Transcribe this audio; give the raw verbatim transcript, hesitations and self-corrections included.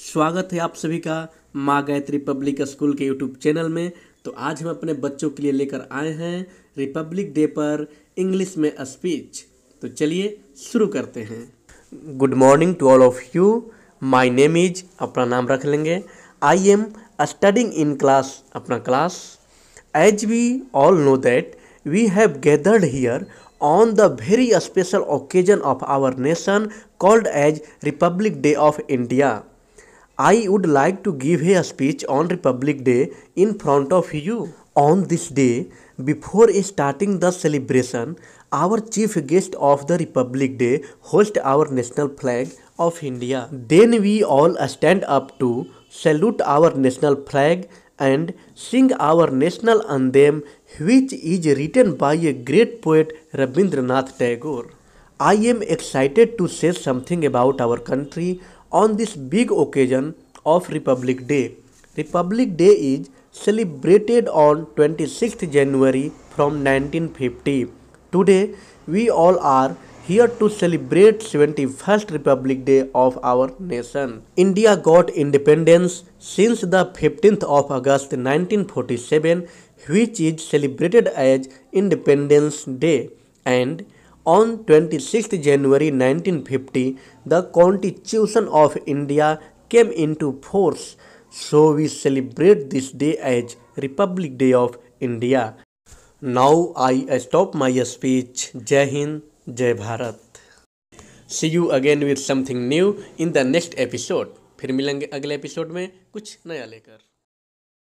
स्वागत है आप सभी का माँ गायत्री पब्लिक स्कूल के यूट्यूब चैनल में। तो आज हम अपने बच्चों के लिए लेकर आए हैं रिपब्लिक डे पर इंग्लिश में स्पीच। तो चलिए शुरू करते हैं। Good morning to all of you. My name is, अपना नाम रख लेंगे। I am studying in class, अपना class. As we all know that we have gathered here on the very special occasion of our nation called as Republic Day of India. I would like to give a speech on Republic Day in front of you. On this day, before starting the celebration, our chief guest of the Republic Day host our national flag of India. Then we all stand up to salute our national flag and sing our national anthem, which is written by a great poet Rabindranath Tagore. I am excited to say something about our country on this big occasion of Republic Day. Republic Day is celebrated on twenty-sixth January from nineteen fifty. Today we all are here to celebrate seventy-first Republic Day of our nation. India got independence since the fifteenth of August nineteen forty-seven, which is celebrated as Independence Day, and on twenty-sixth January nineteen fifty, the Constitution of India came into force. So we celebrate this day as Republic Day of India. Now I stop my speech. Jai Hind, Jai Bharat. See you again with something new in the next episode. फिर मिलेंगे अगले episode में कुछ नया लेकर।